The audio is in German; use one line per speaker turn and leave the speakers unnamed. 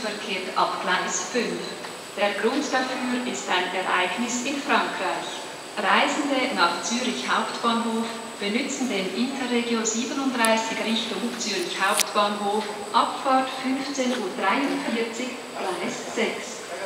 verkehrt ab Gleis 5. Der Grund dafür ist ein Ereignis in Frankreich. Reisende nach Zürich Hauptbahnhof benützen den Interregio 37 Richtung Zürich Hauptbahnhof, Abfahrt 15:43 Uhr, Gleis 6.